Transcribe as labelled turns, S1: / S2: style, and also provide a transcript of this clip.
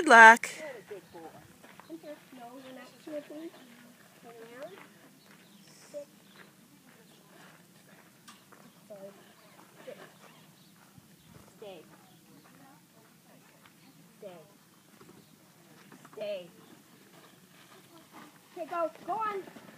S1: Good luck.
S2: What a good boy. Is there snow when that sniffing? Turn around. Sit. Sorry. Sit. Stay. Stay. Stay. Okay, go. Go on.